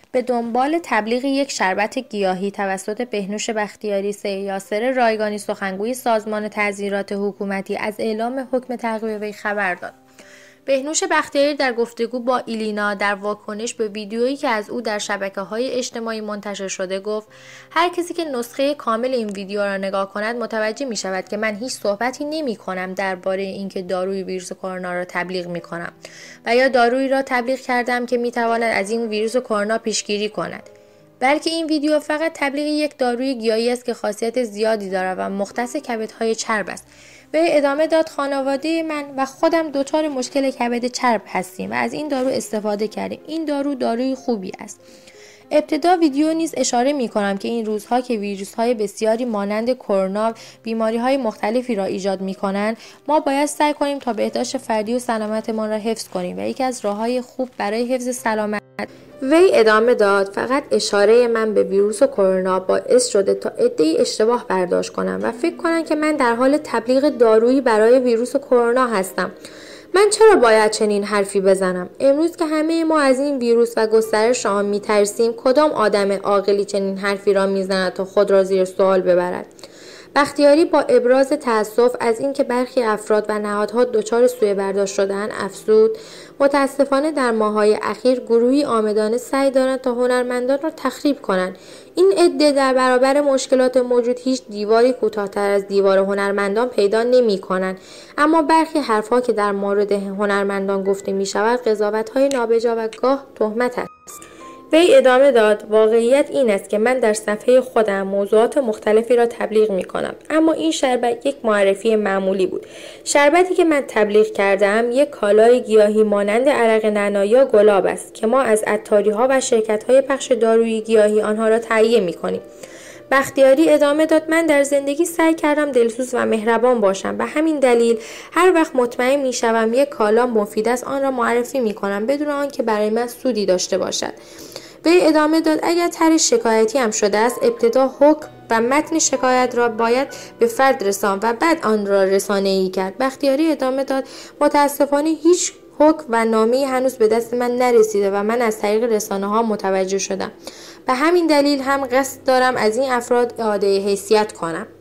به دنبال تبلیغ یک شربت گیاهی توسط بهنوش بختیاری سید یاسر رایگانی سخنگوی سازمان تعزیرات حکومتی از اعلام حکم تعقیب وی خبر داد. بهنوش بختیاری در گفتگو با ایلینا در واکنش به ویدیویی که از او در شبکه‌های اجتماعی منتشر شده گفت هر کسی که نسخه کامل این ویدیو را نگاه کند متوجه می‌شود که من هیچ صحبتی نمی‌کنم درباره اینکه داروی ویروس کرونا را تبلیغ می‌کنم و یا دارویی را تبلیغ کردم که می‌تواند از این ویروس کرونا پیشگیری کند، بلکه این ویدیو فقط تبلیغ یک داروی گیاهی است که خاصیت زیادی دارد و مختص کبدهای چرب است. وی ادامه داد خانواده من و خودم دچار مشکل کبد چرب هستیم و از این دارو استفاده کردیم. این داروی خوبی است. ابتدا ویدیو نیز اشاره می کنم که این روزها که ویروس های بسیاری مانند کرونا بیماری های مختلفی را ایجاد می کنند، ما باید سعی کنیم تا بهداشت فردی و سلامتمان را حفظ کنیم و یکی از راه‌های خوب برای حفظ سلامت. وی ادامه داد فقط اشاره من به ویروس کرونا باعث شده تا عده‌ای اشتباه برداشت کنم و فکر کنن که من در حال تبلیغ دارویی برای ویروس کرونا هستم. من چرا باید چنین حرفی بزنم؟ امروز که همه ما از این ویروس و گسترش آن می‌ترسیم، کدام آدم عاقلی چنین حرفی را می‌زند تا خود را زیر سوال ببرد؟ بختیاری با ابراز تأسف از اینکه برخی افراد و نهادها دچار سوء برداشت شده‌اند افزود متاسفانه در ماه‌های اخیر گروهی عامدانه سعی دارند تا هنرمندان را تخریب کنند. این عده در برابر مشکلات موجود هیچ دیواری کوتاه‌تر از دیوار هنرمندان پیدا نمی‌کنند، اما برخی حرف‌ها که در مورد هنرمندان گفته می‌شود قضاوت‌های نابجا و گاه تهمت است. وی ادامه داد واقعیت این است که من در صفحه خودم موضوعات مختلفی را تبلیغ می کنم، اما این شربت یک معرفی معمولی بود. شربتی که من تبلیغ کردم یک کالای گیاهی مانند عرق نعنا یا گلاب است که ما از عطاری‌ها و شرکت‌های پخش دارویی گیاهی آنها را تهیه می کنیم. بختیاری ادامه داد من در زندگی سعی کردم دلسوز و مهربان باشم، به همین دلیل هر وقت مطمئن می شوم یک کالا مفید است آن را معرفی می کنم بدون آنکه برای من سودی داشته باشد. وی ادامه داد اگر طرح شکایتی هم شده است ابتدا حکم و متن شکایت را باید به فرد رسان و بعد آن را رسانه‌ای کرد. بختیاری ادامه داد متاسفانه هیچ حکم و نامه‌ای هنوز به دست من نرسیده و من از طریق رسانه‌ها متوجه شدم. به همین دلیل هم قصد دارم از این افراد اعاده حیثیت کنم.